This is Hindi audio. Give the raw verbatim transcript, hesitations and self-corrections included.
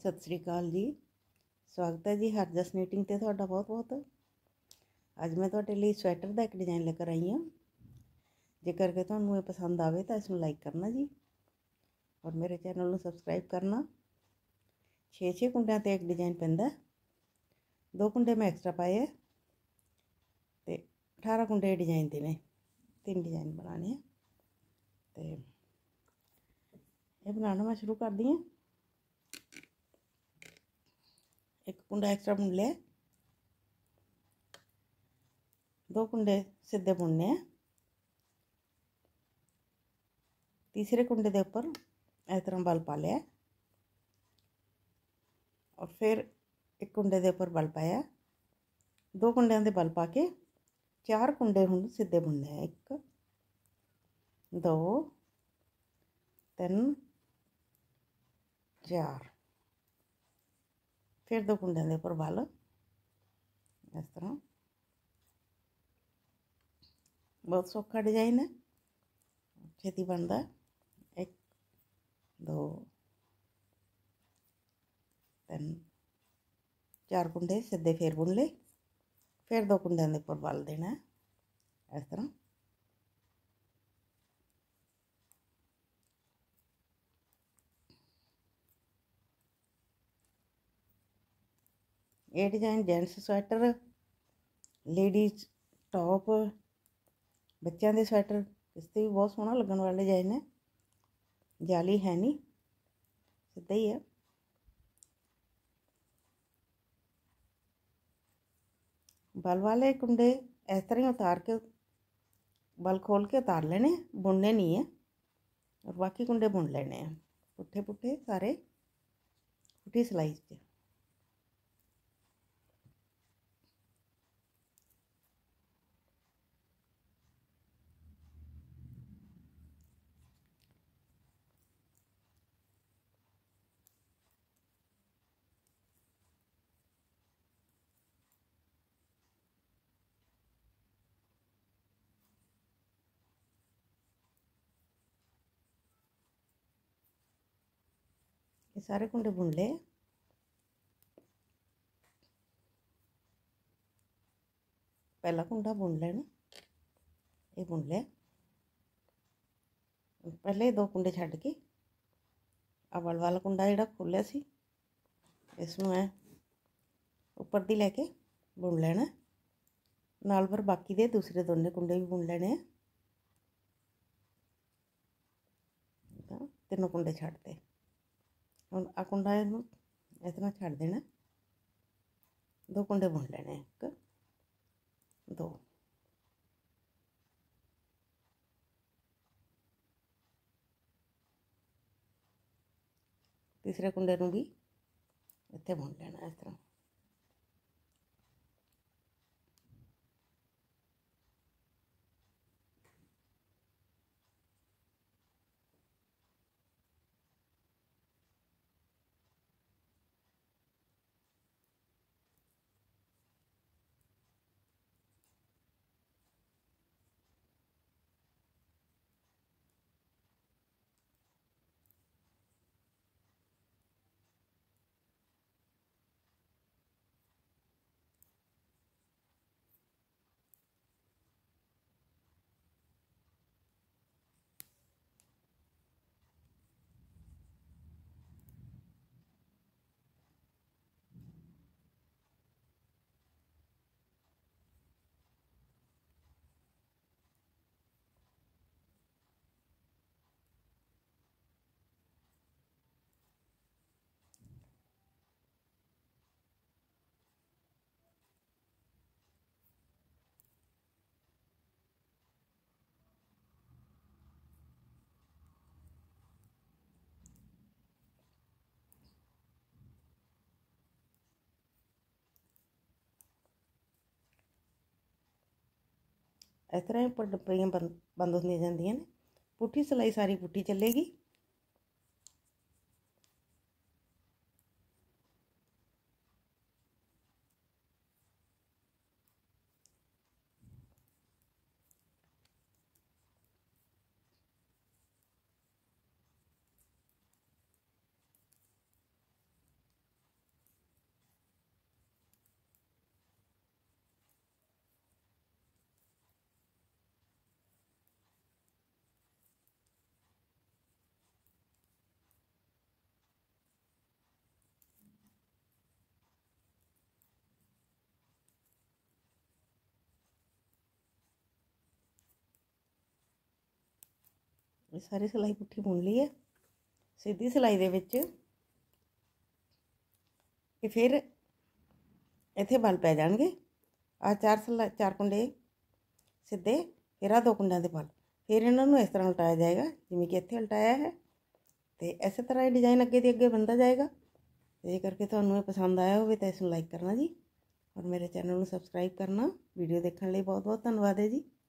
सत श्री अकाल जी। स्वागत है जी हरजस नीटिंग ते तुहाडा बहुत बहुत। अज मैं तुहाडे लई स्वैटर का एक डिज़ाइन लेकर आई हाँ। जेकर के तुहानूं ये पसंद आवे तो इसनूं लाइक करना जी और मेरे चैनल नूं सबसक्राइब करना। छे छे कुंडियां ते एक डिज़ाइन पैंदा, दो कुंडे मैं एक्सट्रा पाए है ते अठारह कुंडे डिज़ाइन दे ने, तीन डिज़ाइन बनाने हैं। तो ये बनाना मैं शुरू कर दी हूँ। एक कुंडा एक्स्ट्रा बुन लिया, दो कुंडे सीधे बुनने हैं। तीसरे कुंडे के उपर इस तरह बल पा लिया और फिर एक कुंडे के उपर बल पाया, दो कुंडियां दे बल पा के चार कुंडे हुण सीधे बुनने हैं। एक दो तीन चार, फिर दो कुंडियां दे उपर बल इस तरह। बहुत सौखा डिजाइन है, छेती बनता। एक दो तीन चार कुंडे सीधे फिर बुन ले, फिर दो कुंडियां दे उपर बल देना है इस तरह। ये design gents sweater, ladies top, बच्चों के स्वैटर इस पर भी बहुत सोहना लगन वाला डिजाइन है। जाली है नहीं, सीधा ही है। बल वाले कुंडे इस तरह ही उतार के, बल खोल के उतार लेने, बुनने नहीं है। और बाकी कुंडे बुन लेने हैं पुट्ठे पुट्ठे सारे, पुट्ठी सिलाई च। ये सारे कुंडे बुन ले। पहला कुंडा बुन लेना, ये बुन लिया। पहले दो कुंडे छड्ड के अवल वाला कुंडा जिहड़ा खोलिया सी इसनूं है उपर दी लैके बुन लेना। नाल पर बाकी दे दूसरे दोने कुंडे भी बुन लेने। तीनों कुंडे छड्डते, हुण आ कुंडा इहनूं इस तरह छड्ड देना। दो कुंडे बुन लेने, एक दो, तीसरे कुंडे नूं भी इत्थे बुन लेना इस तरह। इस तरह उपर डब्बियां बंद बंद होंदियां जांदियां ने। पुट्ठी सिलाई सारी पुट्ठी चलेगी। ਇਹ ਸਾਰੀ ਸਿਲਾਈ ਪੁੱਠੀ ਬੁਣ ਲਈ ਹੈ। ਸਿੱਧੀ ਸਿਲਾਈ ਦੇ ਵਿੱਚ ਇਹ ਫਿਰ ਇੱਥੇ ਬਲ ਪੈ ਜਾਣਗੇ। ਆ ਚਾਰ ਸਿਲਾ ਚਾਰ ਕੁੰਡੇ ਸਿੱਧੇ, ਫਿਰ ਆ ਦੋ ਕੁੰਡਿਆਂ ਦੇ ਬਲ, ਫਿਰ ਇਹਨਾਂ ਨੂੰ ਇਸ ਤਰ੍ਹਾਂ ਉਲਟਾਇਆ ਜਾਏਗਾ ਜਿਵੇਂ ਕਿ ਇੱਥੇ ਉਲਟਾਇਆ ਹੈ। ਤੇ ਇਸੇ ਤਰ੍ਹਾਂ ਇਹ ਡਿਜ਼ਾਈਨ ਅੱਗੇ ਦੀ ਅੱਗੇ ਬਣਦਾ ਜਾਏਗਾ। ਜੇ ਕਰਕੇ ਤੁਹਾਨੂੰ ਇਹ ਪਸੰਦ ਆਇਆ ਹੋਵੇ ਤਾਂ ਇਸ ਨੂੰ ਲਾਈਕ ਕਰਨਾ ਜੀ, ਔਰ ਮੇਰੇ ਚੈਨਲ ਨੂੰ ਸਬਸਕ੍ਰਾਈਬ ਕਰਨਾ। ਵੀਡੀਓ ਦੇਖਣ ਲਈ ਬਹੁਤ ਬਹੁਤ ਧੰਨਵਾਦ ਹੈ ਜੀ।